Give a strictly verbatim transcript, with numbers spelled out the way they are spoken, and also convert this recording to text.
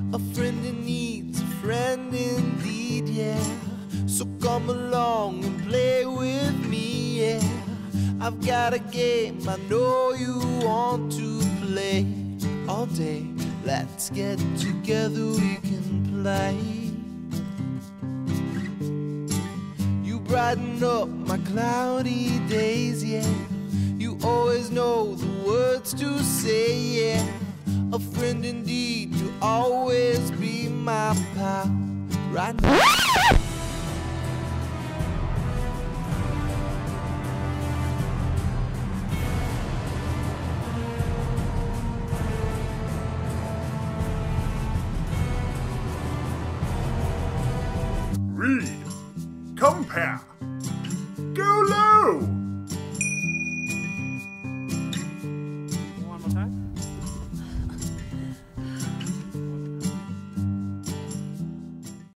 A friend in need's a friend indeed, yeah. So come along and play with me, yeah. I've got a game I know you want to play all day. Let's get together, we can play. You brighten up my cloudy days, yeah. You always know the words to say, yeah. A friend indeed, you'll always be my pal right now. Read, compare, go low.